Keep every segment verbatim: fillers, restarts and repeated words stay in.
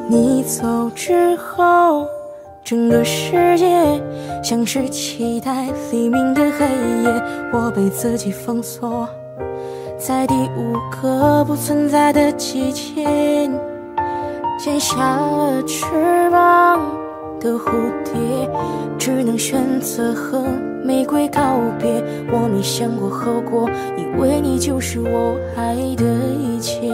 你走之后，整个世界像是期待黎明的黑夜，我被自己封锁在第五个不存在的季节，剪下了翅膀的蝴蝶，只能选择和玫瑰告别。我没想过后果，以为你就是我爱的一切。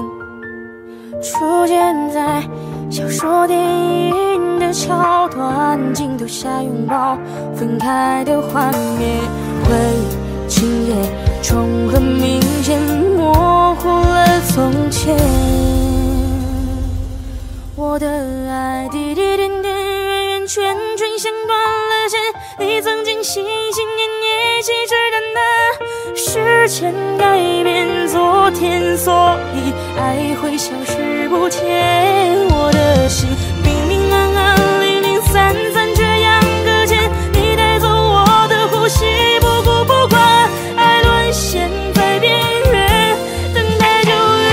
出现在小说电影的桥段，镜头下拥抱分开的画面，回忆情节重合明显，模糊了从前。我的爱滴滴点点圆圆圈圈像断了线，你曾经心心念念细致的那时间改变昨天，所以爱会消失不见。我的心明明暗暗零零散散却样搁浅，你带走我的呼吸，不顾不管，爱沦陷在边缘，等待救援。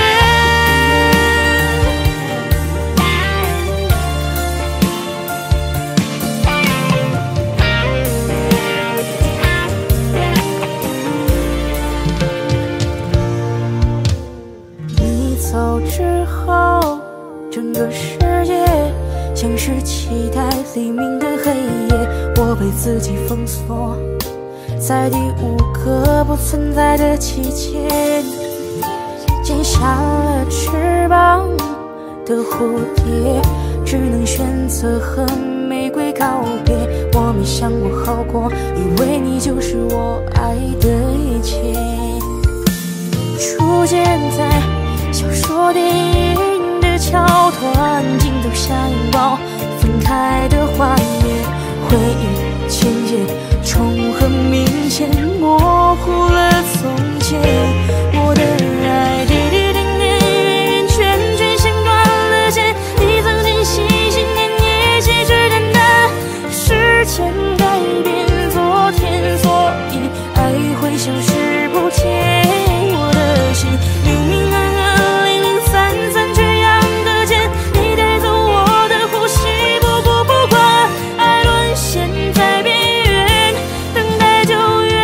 你走之后，整个世界像是期待黎明的黑夜，我被自己封锁在第五个不存在的季节，剪下了翅膀的蝴蝶，只能选择和玫瑰告别。我没想过后果，以为你就是我爱的一切。出现在小说电影的桥段，镜头下拥抱分开的画面，回忆情节重合明显，模糊了从前。我的爱滴滴点点圆圆圈圈像断了线，你曾经心心念念细致的那时间改变昨天，所以爱会消失不见。我的心明明暗暗零零散散却样搁浅，你带走我的呼吸，不顾不管，爱沦陷在边缘，等待救援。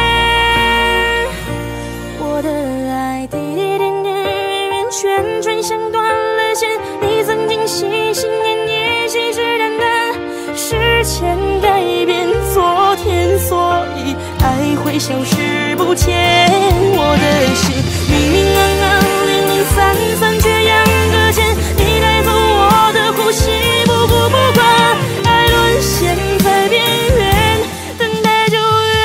我的爱滴滴点点圆圆圈圈像断了线，你曾经心心念念细致的那时间改变昨天，所以爱会消失不见。我的心明明暗暗零零散散却样搁浅，你带走我的呼吸，不顾不管，爱沦陷在边缘，等待救援。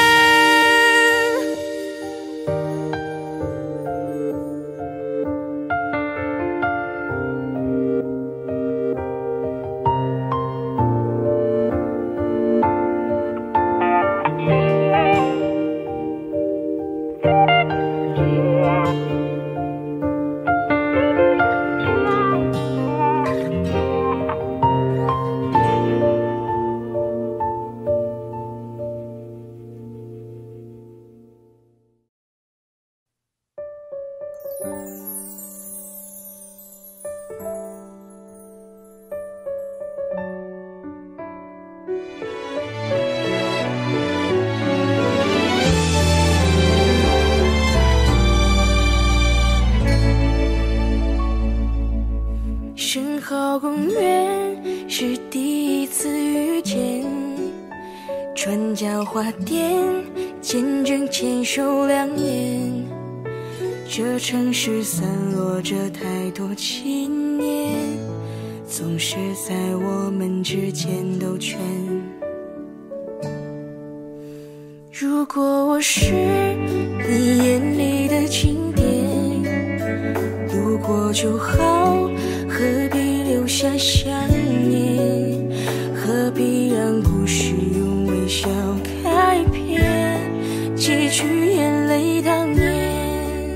深后公园是第一次遇见，转角花店见证牵手两年，这城市散落着太多纪念，总是在我们之间兜圈。如果我是你眼里的经典，路过就好，何必留下想念？何必让故事用微笑开篇，几句眼泪当年？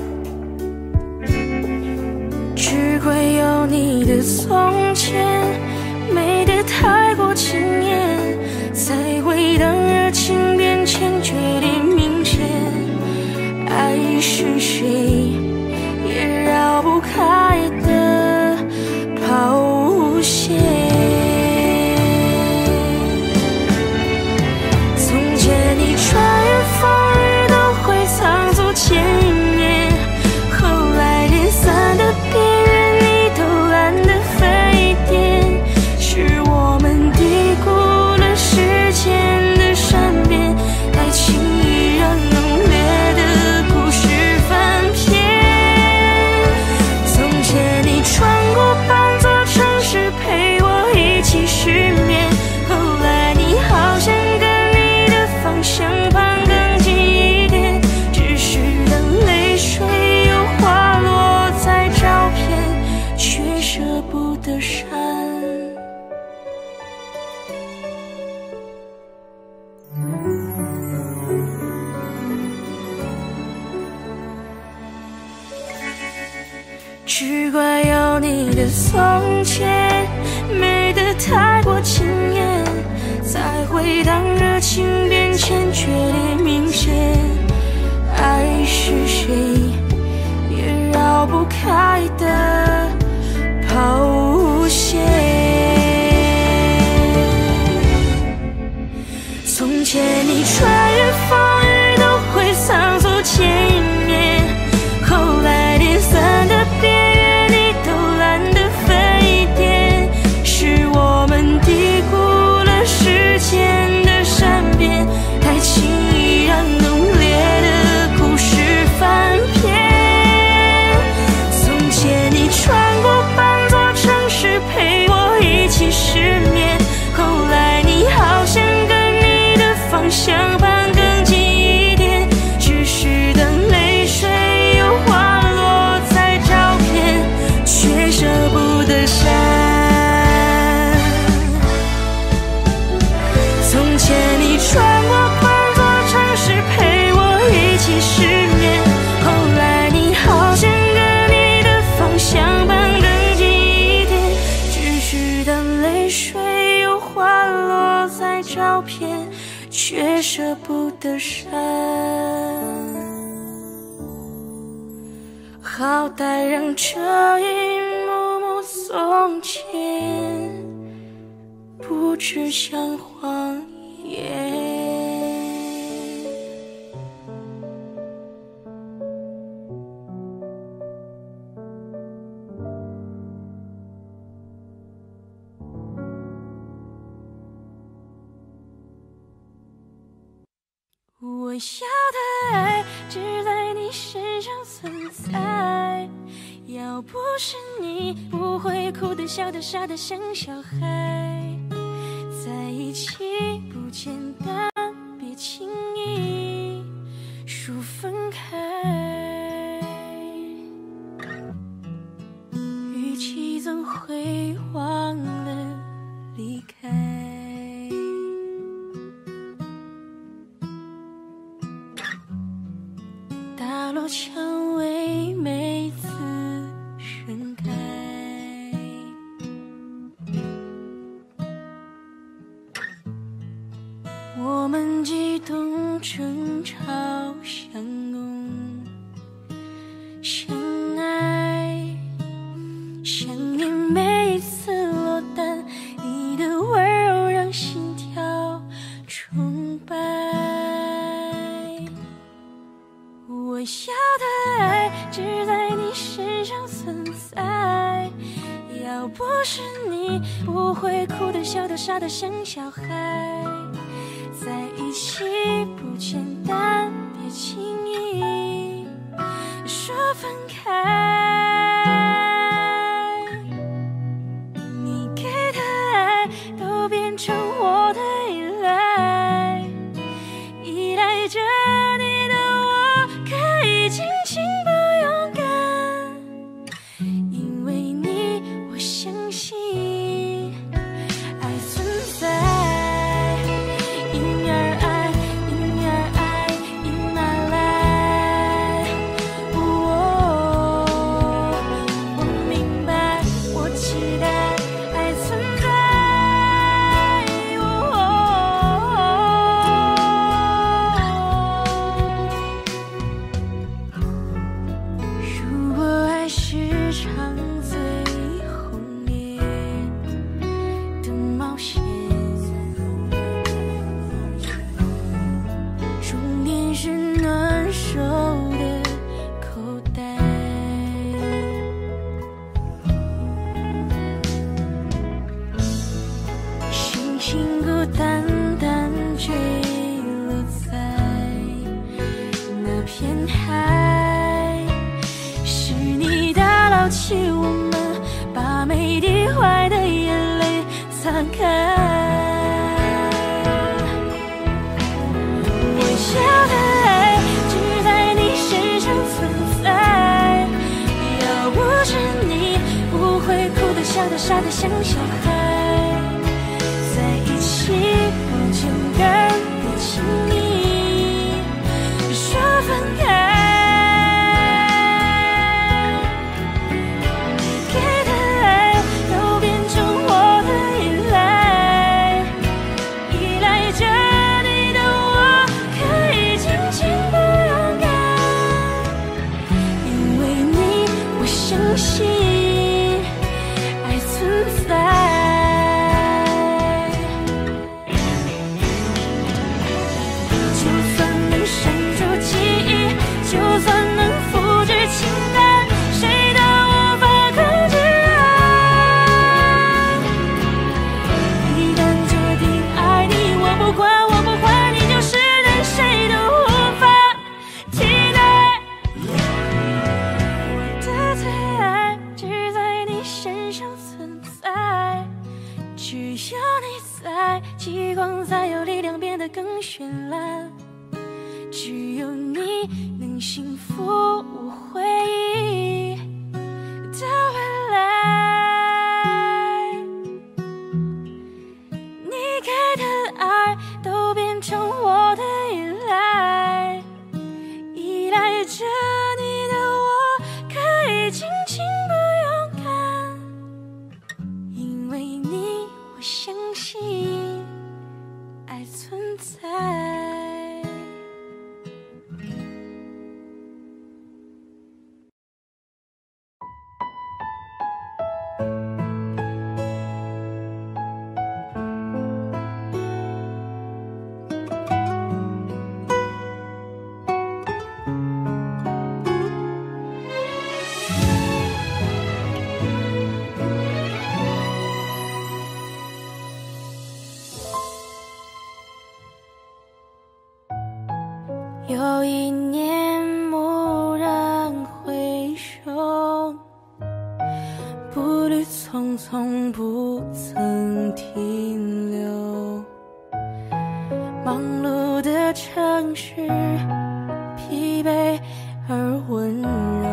只怪有你的从前美得太过惊艳，才会让热情变迁决定明显。爱是谁也绕不开的的山。只怪有你的从前美得太过惊艳，才会当热情变迁，决裂明显。爱是谁也绕不开的抛线。从前你穿越风雨都会仓促见面，后来连伞的边缘你都懒得飞点，是我们低估了时间的善变，太轻易让浓烈的故事翻篇。从前你穿过半座城市陪我一起失眠，后来你好像跟你的方向盘更近一点，只是等泪水又滑落在照片，却舍不得删。从前你穿过半座城市陪我一起失眠，后来你好像跟你的方向盘更近一点，只是当泪水又滑落在照片，却舍不得删。好歹让这一幕幕从前不只像谎言。我要的爱只在你身上存在，要不是你，不会哭的笑的傻的像小孩。在一起不简单，别轻易说分开，语气总会忘了离开。大落蔷薇每次盛开，我们激动争吵相拥相爱，想念每一次落单，你的温柔让心跳崇拜。我要的爱只在你身上存在，要不是你，不会哭的笑的傻的像小孩。在一起不简单，别轻易说分开。你给的爱都变成我的依赖，依赖着你的我可以尽情不勇敢，因为你我相信爱存在。起我们把每滴坏的眼泪擦干。我要的爱只在你身上存在，要不是你，不会哭的。 笑的傻的像小孩，在一起往前更不轻易说分开。极光才有力量变得更绚烂，只有你能幸福我回忆的未来。你给的爱都变成我的依赖，依赖着你的我可以尽情不勇敢，因为你我相信爱存在。有一年蓦然回首，步履匆匆不曾停留，忙碌的城市疲惫而温柔，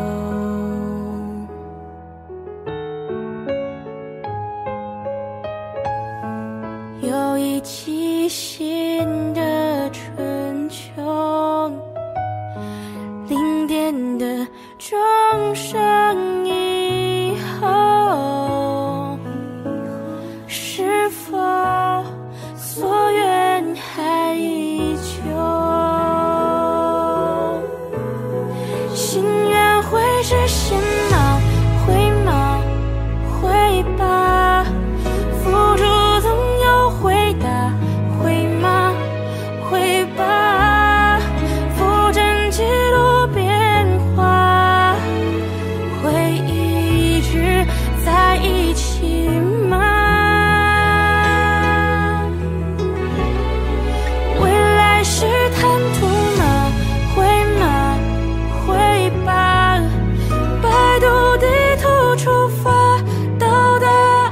有一季新的春秋，零点的钟声以后，是否所愿还依旧？心愿会实现吗？会吗？会吧，付出总有回答，会吗？会吧，浮沉记录变化，会一直在一起吗？未来是坦途吗？会吗？会吧，百度地图出发，到达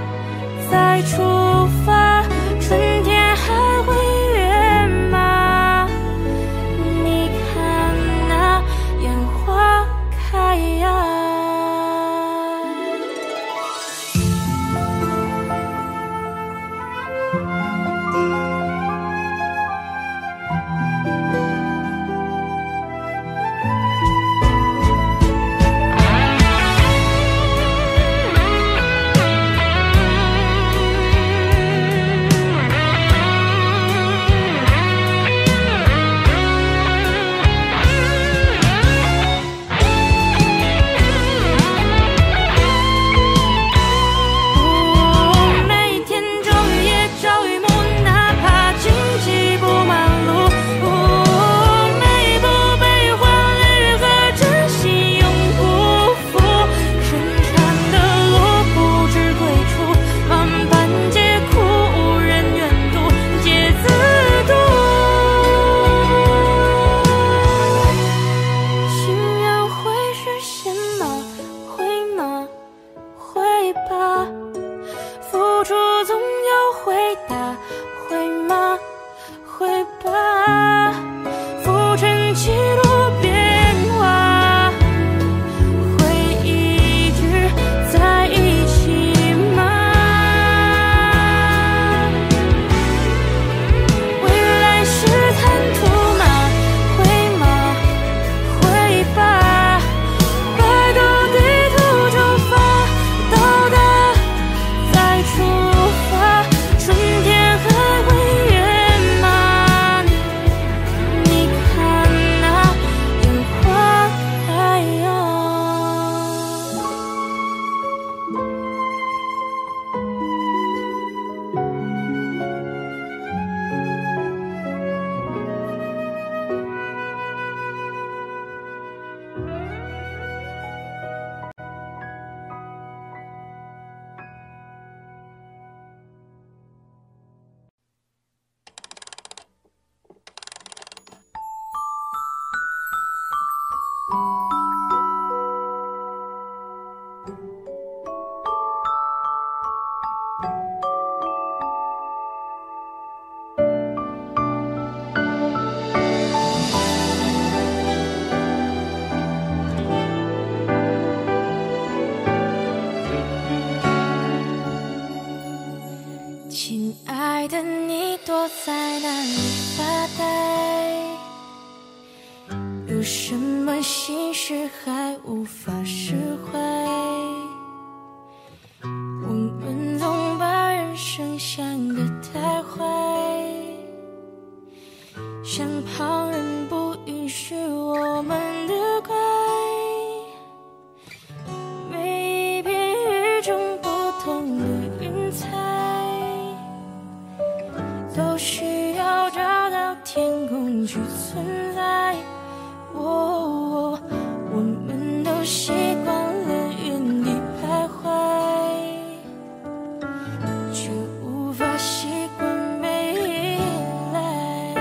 坐在那里发呆，有什么心事还无法释怀？我们总把人生想得太坏，像旁人不允许我们的怪。每一片与众不同的云彩，都需要找到天空去存在。哦，我们都习惯了原地徘徊，却无法习惯未来。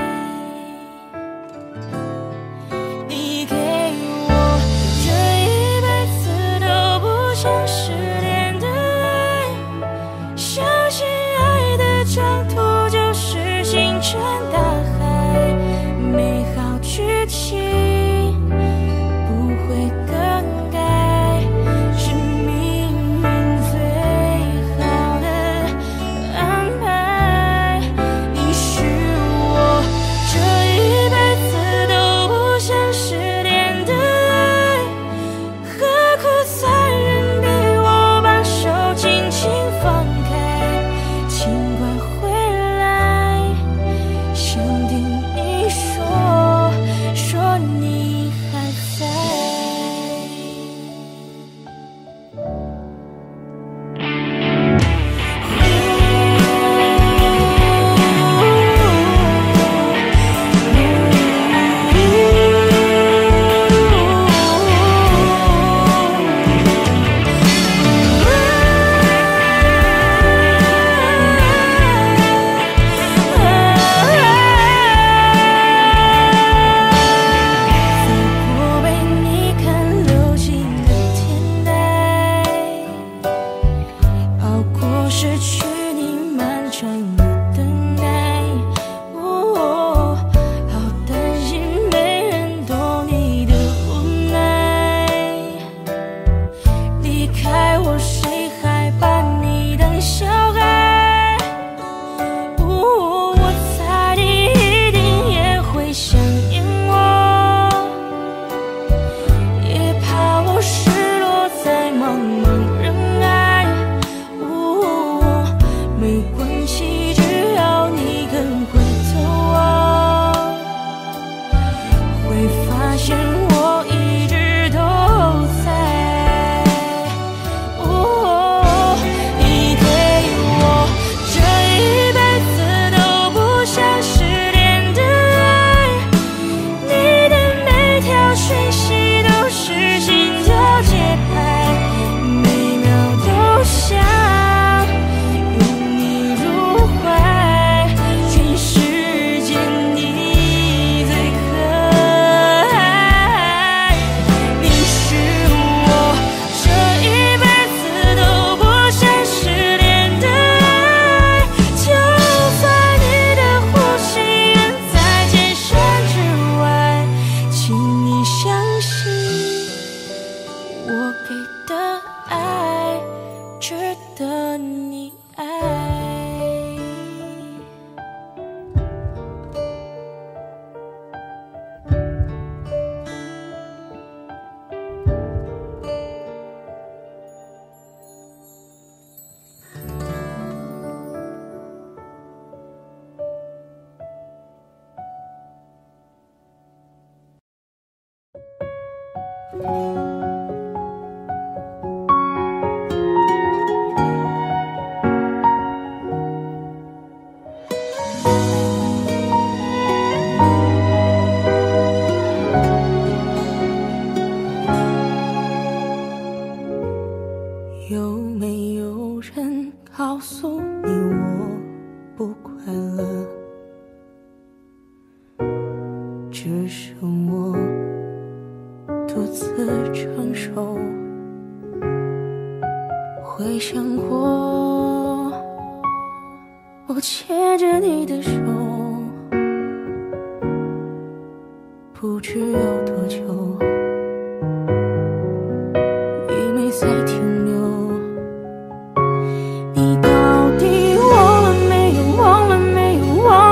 你给我这一辈子都不想失联的爱，相信爱的长途就是星辰大海，美好剧情有没有人告诉你我不快乐？只剩我独自承受。回想过，我牵着你的手，不知有多久，已没再停留。你到底忘了没有？忘了没有？忘了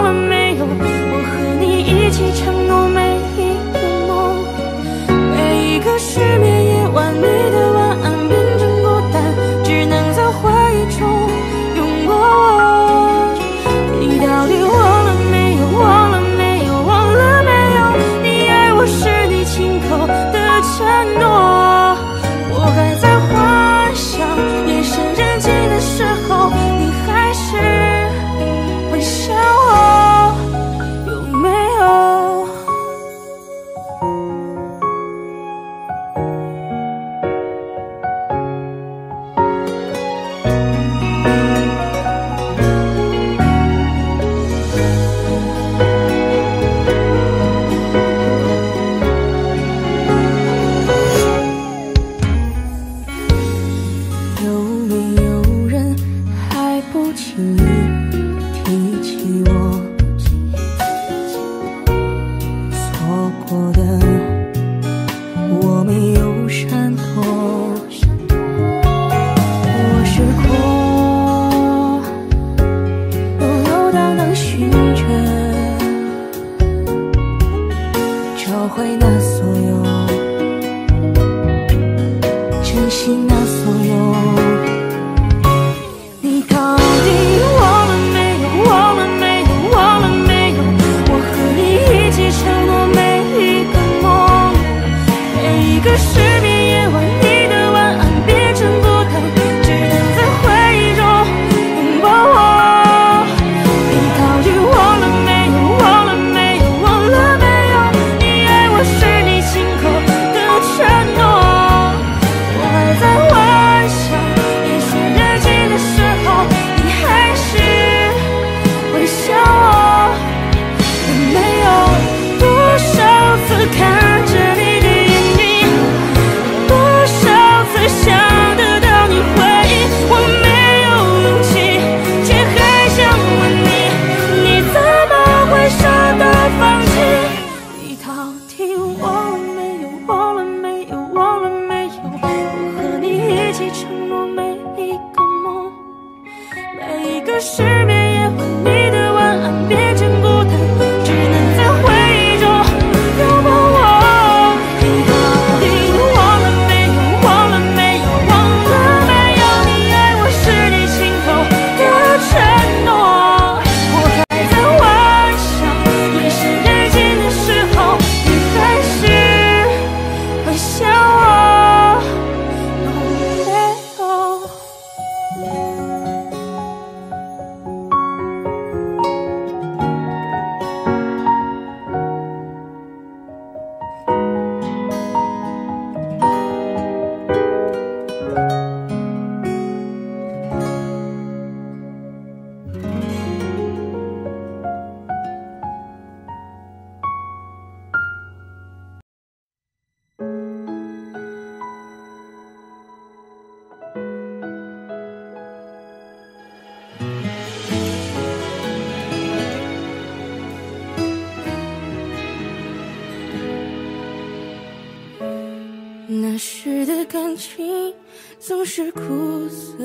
提起我错过的，我没有闪躲。我是火，悠悠荡荡寻着，找回那所有，珍惜那所有。你到底忘了没有？忘了没有？忘了没有？我和你一起承诺每一个梦，每一个失眠夜晚，你的晚安变成孤单，只能在回忆中拥抱我。你到底忘了没有？忘了没有？忘了没有？你爱我是你亲口的承诺。我还在幻想你写日记的时候，你还是会想我。有没有多少次看着你的眼睛，多少次想得到你回应，我没有勇气，却还想问你，你怎么会舍得放弃？你到底忘了没有？忘了没有？忘了没有？我和你一起承诺每一个梦，每一个失眠夜晚，你的晚安变成孤单，只能在回忆中拥抱我。你到底忘了没有？忘了没有？忘了没有？你爱我是你亲口的承诺。我还在幻想你写日记的时候，你还是会想我。有没有？那时的感情总是苦涩，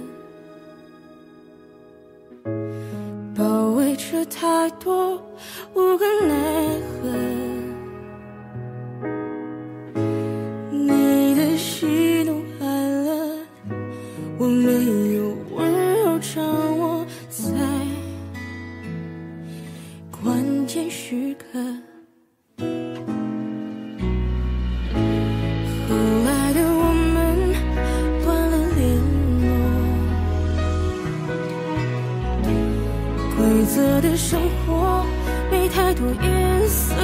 包围着太多无可奈何。你的喜怒哀乐，我没有温柔掌握在关键时刻。后来的我们断了联络，规则的生活没太多颜色，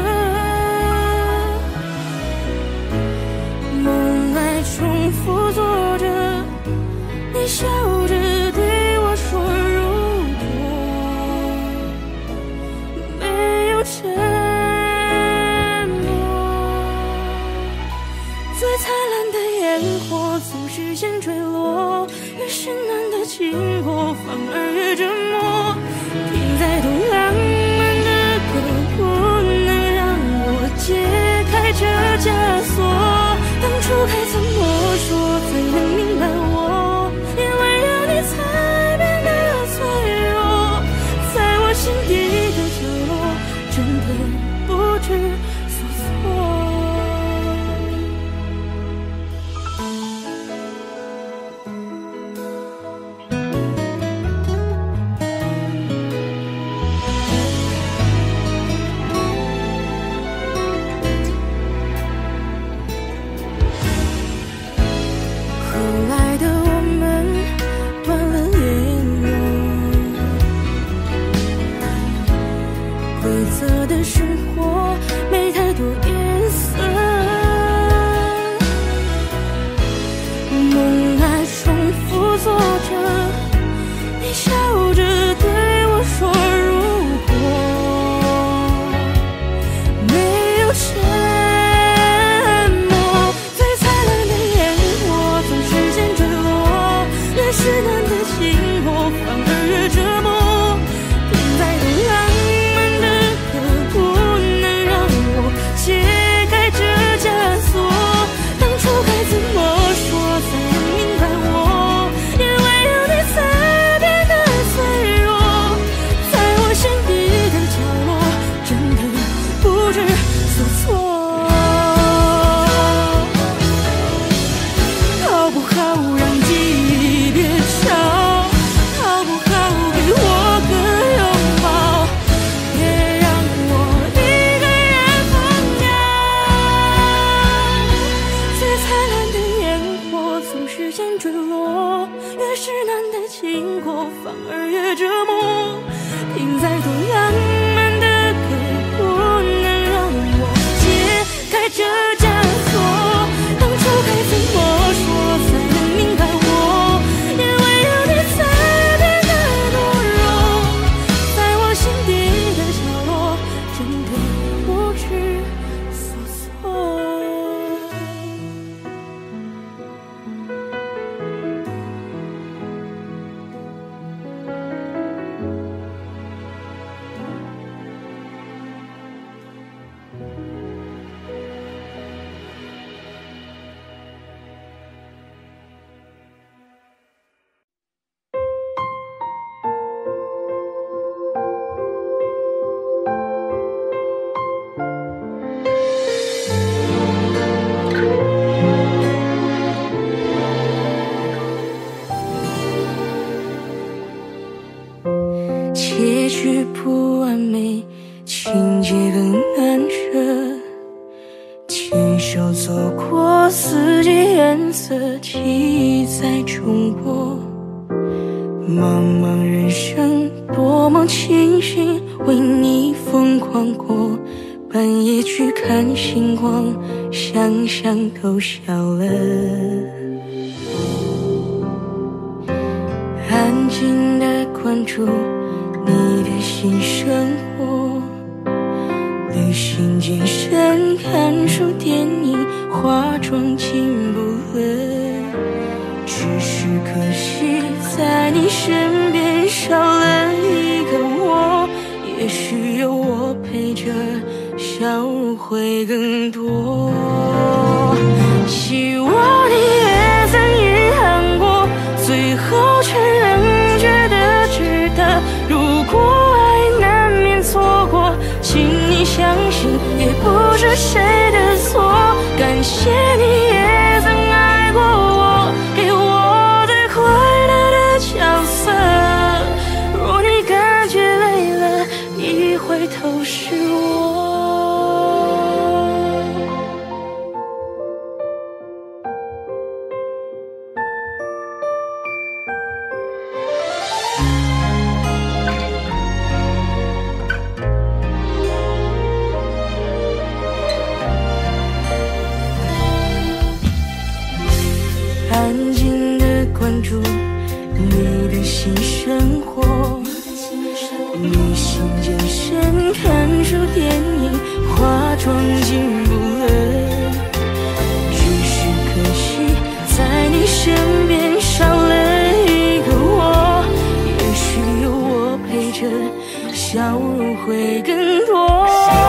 梦来重复做着，你笑着对我说，如果没有承最灿烂的烟火总是先坠落，越是暖的经过反而越折磨。听再多浪漫的歌，不能让我解开这枷锁。当初该怎么说才能明白我，因为有你才变得脆弱，在我心底的角落，真的不知所措。生活没太多颜色，梦来重复做着，你笑着对我说，如果没有沉默，最灿烂的烟火总是先坠落，越是暖的经过反而月折磨。听再多浪漫的歌，不能让我解开这枷锁。当初该怎么说才能明白我，也唯有你才变得脆弱。在我心底的角落，真的不知所措。好不好让记忆别吵，好不好给我个拥抱，别让我一个人疯掉。最灿烂的烟火从时间坠落，越是难的经过反而越折磨。听再多浪漫的歌，不能让我解开这枷锁。当初该怎么说才能明白我，也唯有你才变得懦弱。在我心底的角落，真的不知所措。结局不完美，情节更难舍。牵手走过四季颜色，记忆在重播。茫茫人生，多么庆幸为你疯狂过。半夜去看星光，想想都笑了。安静的关注你的新生活，旅行、健身、看书、电影、化妆进步了，只是可惜在你身边少了一个我。也许有我陪着，笑容会更多。希望你也曾遗憾过，最后却仍觉得值得。如果爱难免错过，请你相信，也不是谁的错。感谢你也曾爱过我，给我最快乐的角色。若你感觉累了，一回头是我。安静地关注你的新生活，旅行、健身、看书、电影、化妆进步了，只是可惜在你身边少了一个我。也许有我陪着，笑容会更多。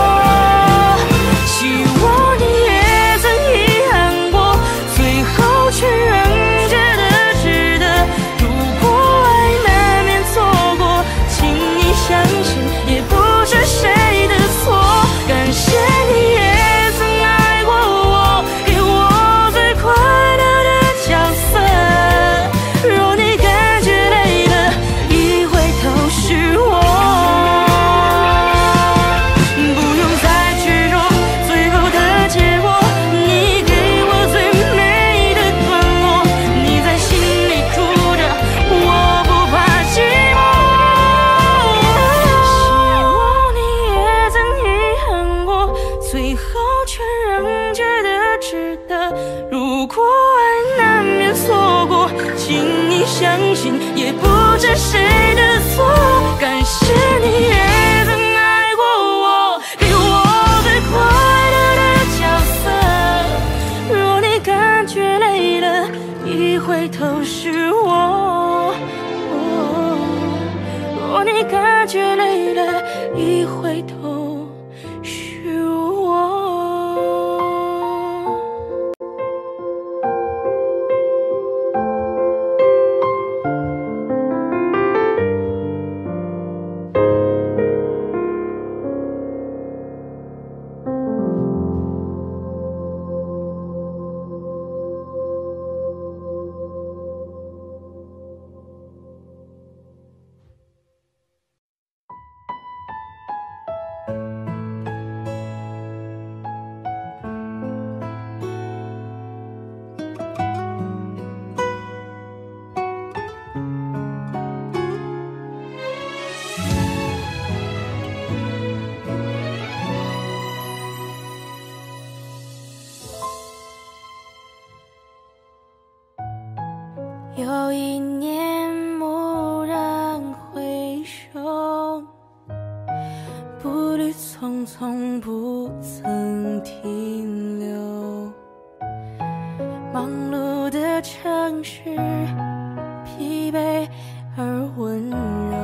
希望你也曾遗憾过，最后却仍觉得值得。如果爱难免错过，请你相信，也不是谁的错。感谢你也曾爱过我，给我最快乐的角色。若你感觉累了，一回头是我。不用再去说最后的结果，你给我最美的段落。你在心里住着，我不怕寂寞。希望你也曾遗憾过，最后却仍觉得值得。如果爱难免错过，请你相信，也不是谁的错。感谢你也曾爱过我，给我最快乐的角色。若你感觉累了，一回头是我。哦觉累了，一回头是我。有一年蓦然回首，步履匆匆不曾停留，忙碌的城市疲惫而温柔，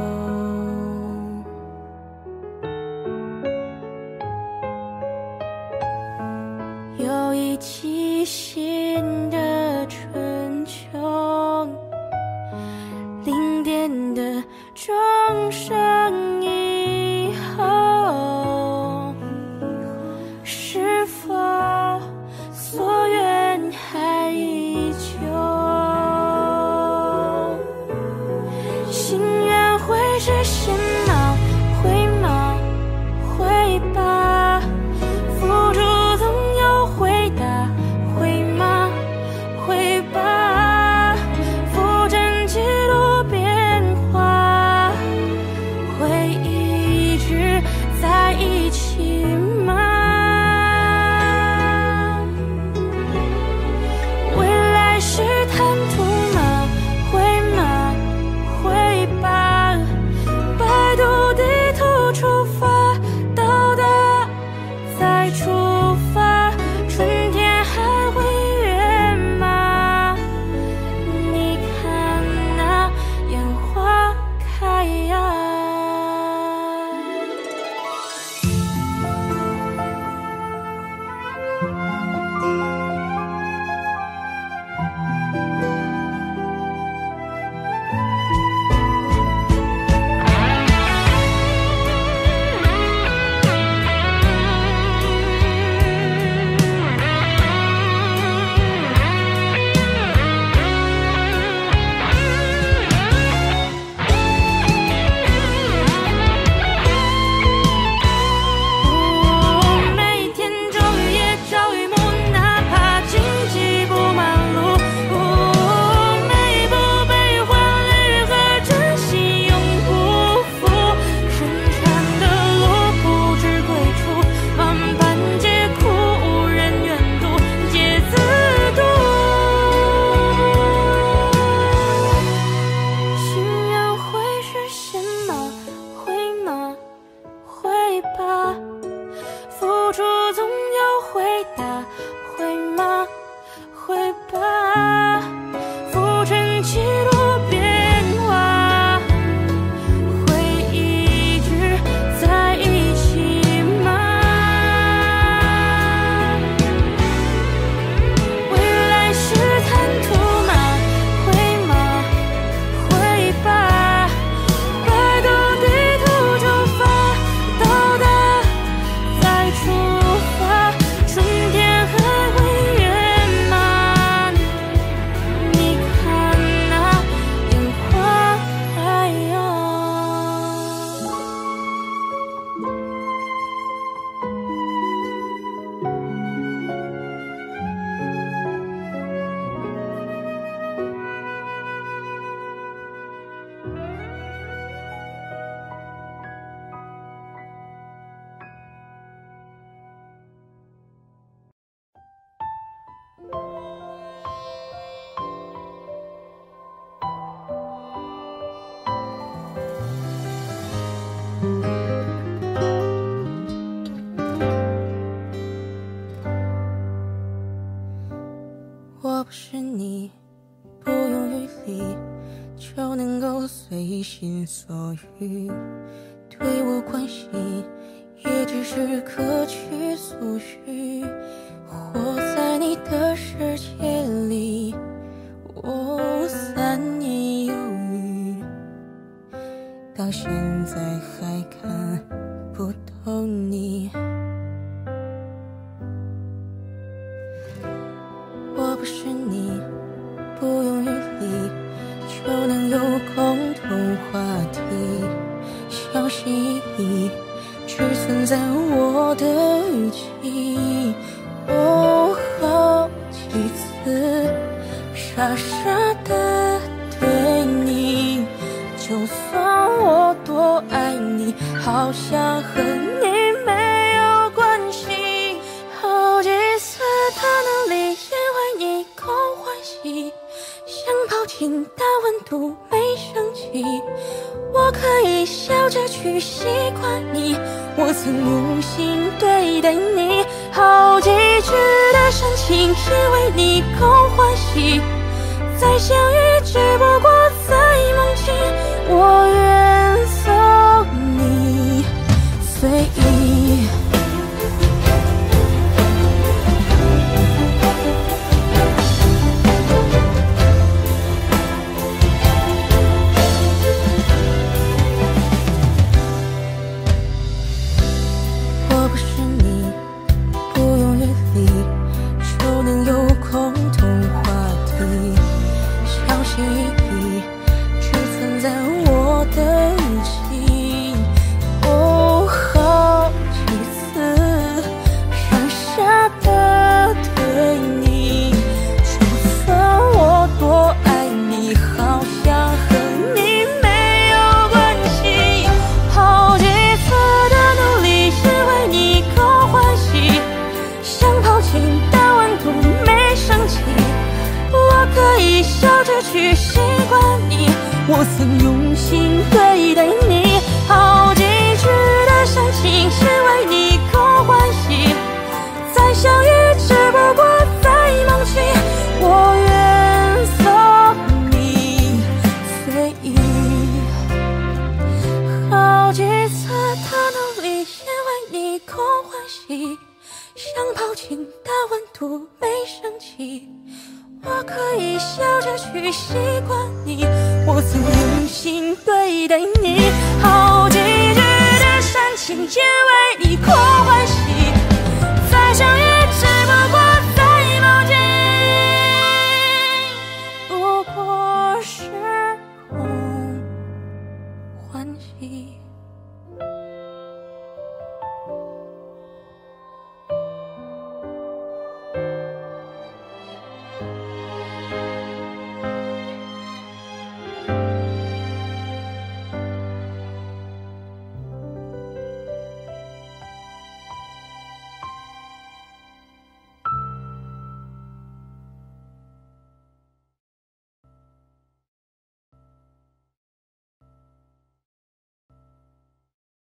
有一季新的春秋，零点的钟声以后，是否所愿还依旧？心愿会实现吗？会吗？会吧？付出总有回答，会吗？会吧？浮沉记录变化，会一直在一起吗？未来是坦途吗？会吗？会吧？百度地图出发，到达再出发，春天还会远吗？你看那烟花开呀。每天骤雨也照雨幕，哪怕荆棘布满路，每一步悲欢离合，真心永不负。深长的路不知归处，万般皆苦，人远渡，皆自渡。心愿会实现吗？会吗？会吧？付出总有回答，会吗？会吧？浮沉记录变化，会一直在一起吗？未来是坦途吗？会吗？会吧？百度地图出发，到达再出发，春天还会远吗？你看那烟花开呀。我不是你，不用余力就能够随心所欲， 对我关心，也只是各取所需。活在你的世界里，我三年有余，到现在还看不懂你。我不是你，不用语力就能有共同话题，小心翼翼只存在我的语气。哦，好几次傻傻的对你，就算我多爱你，好像和你没有关系。好几次的努力，因为你够欢喜，想抱紧但温度没升起。我可以笑着去习惯你，我曾用心对待你。好几句的深情，因为你够欢喜，再相遇只不过在梦境。我愿送你随意。我不是你，不用语力就能有共同话题，小心翼翼只存在我的语气。哦，好几次傻傻的对你，就算我多爱你，好像和你没有关系。好几次的努力，因为你够欢喜，想抱紧但温度没升起。我可以笑着去习惯你，我曾用心对待你。好几句的深情，因为你够欢喜，再相遇只不过在梦境。我愿送你随意。好几次的努力，因为你够欢喜，想抱紧但温度没升起。我可以笑着去习惯你，我曾用心对待你。好几句的煽情，因为你够欢喜，